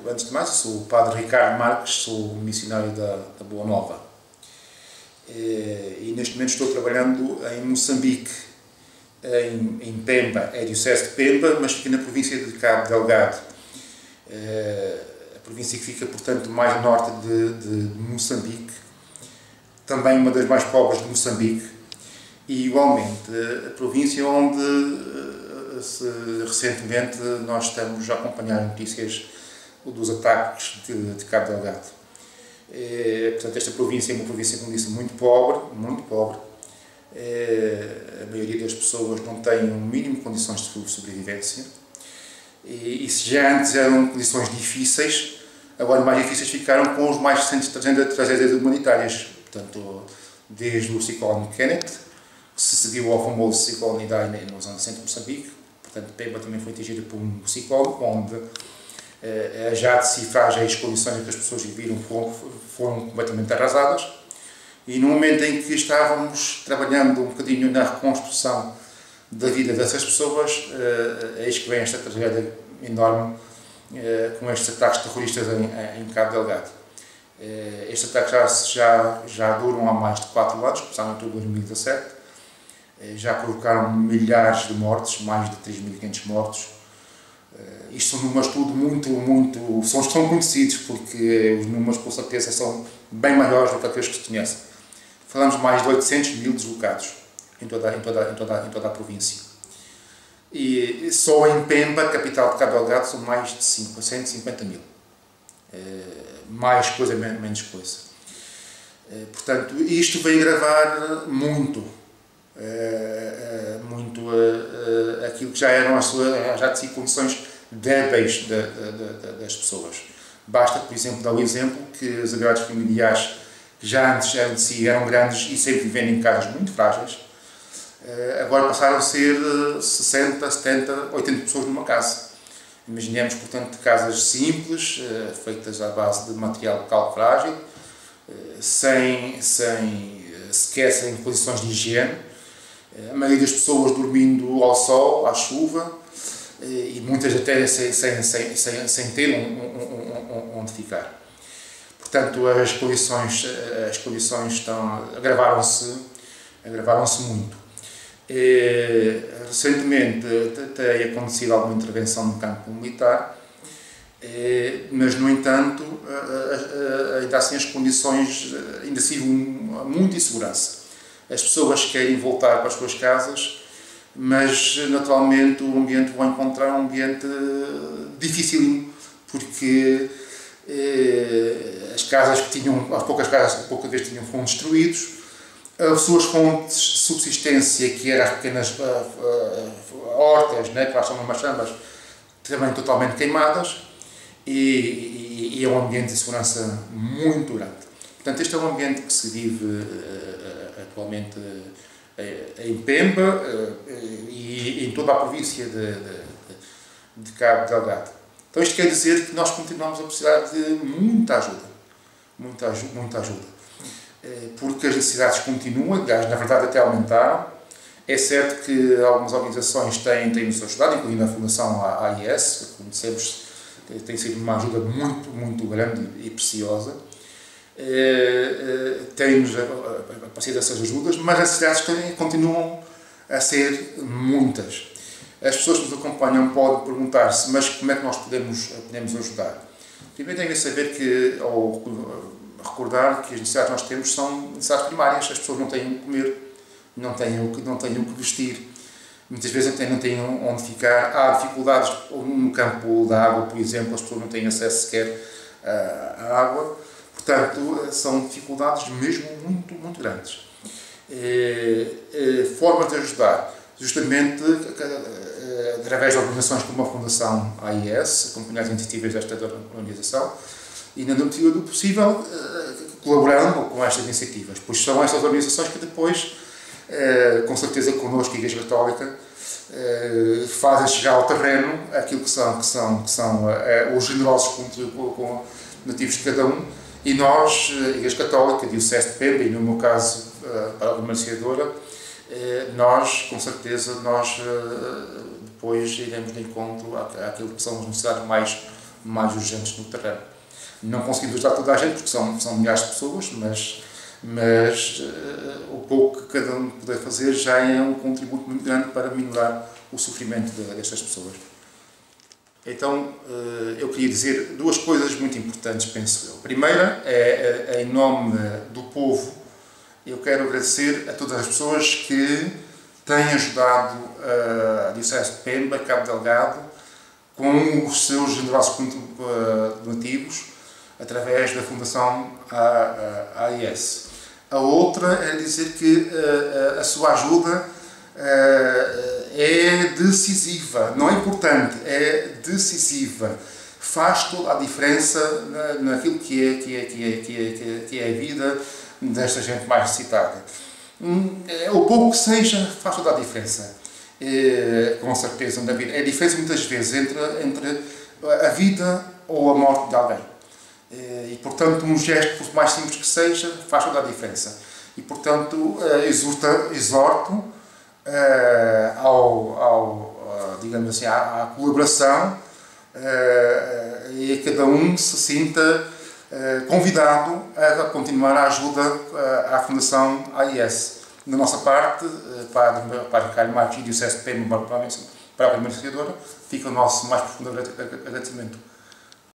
antes de mais, sou o Padre Ricardo Marques, sou missionário da Boa Nova. E neste momento estou trabalhando em Moçambique, em Pemba, é a Diocese de Pemba, mas fica na província de Cabo Delgado. A província que fica, portanto, mais ao norte de Moçambique, também uma das mais pobres de Moçambique, e igualmente a província onde recentemente nós estamos a acompanhar notícias dos ataques de Cabo Delgado. Portanto, esta província é uma província, como disse, muito pobre, muito pobre. A maioria das pessoas não tem o mínimo de condições de sobrevivência. E se já antes eram condições difíceis, agora mais difíceis ficaram com os mais recentes tragédias humanitárias. Portanto, desde o ciclone Kenneth, que se seguiu ao famoso ciclone Idai na zona centro de Moçambique. Portanto, Pemba também foi atingida por um ciclone, onde já de si frágeis condições em que as pessoas viviam foram completamente arrasadas. E no momento em que estávamos trabalhando um bocadinho na reconstrução da vida dessas pessoas, eis que vem esta tragédia enorme com estes ataques terroristas em Cabo Delgado. Estes ataques já duram há mais de 4 anos, começaram em outubro de 2017, já provocaram milhares de mortes, mais de 3.500 mortos. Isto são números tudo são conhecidos, porque os números com certeza são bem maiores do que aqueles que se conhecem. Falamos de mais de 800.000 deslocados em toda a província. E só em Pemba, capital de Cabo Delgado, são mais de 150.000. Mais coisa, menos coisa. Portanto, isto vai agravar muito aquilo que já eram já de si condições débeis das pessoas. Basta, por exemplo, dar o exemplo que os agregados familiares que já antes de si eram grandes e sempre vivendo em casas muito frágeis, agora passaram a ser 60, 70, 80 pessoas numa casa. Imaginemos, portanto, casas simples, feitas à base de material local frágil, sequer sem condições de higiene, a maioria das pessoas dormindo ao sol, à chuva, e muitas até sem ter onde ficar. Portanto, as condições agravaram-se muito. Recentemente tem acontecido alguma intervenção no campo militar, mas, no entanto, ainda assim as condições ainda assim muita insegurança. As pessoas querem voltar para as suas casas, mas naturalmente o ambiente vai encontrar um ambiente dificílimo, porque as poucas casas que pouca vez tinham foram destruídos, as suas fontes de subsistência, que eram as pequenas hortas, né, que lá são umas chambas, também totalmente queimadas, e é um ambiente de segurança muito grande. Portanto, este é um ambiente que se vive atualmente em Pemba e em toda a província de Cabo Delgado. Então, isto quer dizer que nós continuamos a precisar de muita ajuda, porque as necessidades continuam, aliás, na verdade até aumentaram. É certo que algumas organizações têm-nos ajudado, incluindo a Fundação AIS, que, como dissemos, tem sido uma ajuda muito grande e preciosa. Tem-nos aparecido essas ajudas, mas as necessidades continuam a ser muitas. As pessoas que nos acompanham podem perguntar-se, mas como é que nós podemos ajudar? Primeiro tem que saber ou recordar que as necessidades que nós temos são necessidades primárias. As pessoas não têm o que comer, não têm o que vestir, muitas vezes até não têm onde ficar. Há dificuldades no campo da água, por exemplo, as pessoas não têm acesso sequer à água. Portanto, são dificuldades mesmo muito grandes. Formas de ajudar, justamente através de organizações como a Fundação AIS, acompanhar as iniciativas desta organização, e, na medida do possível, colaborando com estas iniciativas, pois são estas organizações que depois, com certeza connosco, a Igreja Católica, fazem chegar ao terreno aquilo que são os generosos nativos de cada um, e nós, a Igreja Católica, a Diocese de Pemba, e no meu caso, para a Administradora, nós, com certeza, depois iremos de encontro àquilo que são as necessidades mais urgentes no terreno. Não conseguimos ajudar toda a gente, porque são milhares de pessoas, mas o pouco que cada um puder fazer já é um contributo muito grande para minorar o sofrimento destas pessoas. Então, eu queria dizer duas coisas muito importantes, penso eu. A primeira é, em nome do povo, eu quero agradecer a todas as pessoas que têm ajudado a Diocese de Pemba, Cabo Delgado, com os seus generosos donativos, através da Fundação AIS. A outra é dizer que a sua ajuda é decisiva, não é importante, é decisiva. Faz toda a diferença naquilo que é a vida desta gente mais necessitada. O pouco que seja faz toda a diferença, com certeza, na vida. É a diferença muitas vezes entre a vida ou a morte de alguém. E, portanto, um gesto, por mais simples que seja, faz toda a diferença. E, portanto, exorto digamos assim, à colaboração e a cada um se sinta convidado a continuar a ajuda à Fundação AIS. Da nossa parte, para Carlos Marques e Diocese de Pemba, para a primeira historiadora, fica o nosso mais profundo agradecimento.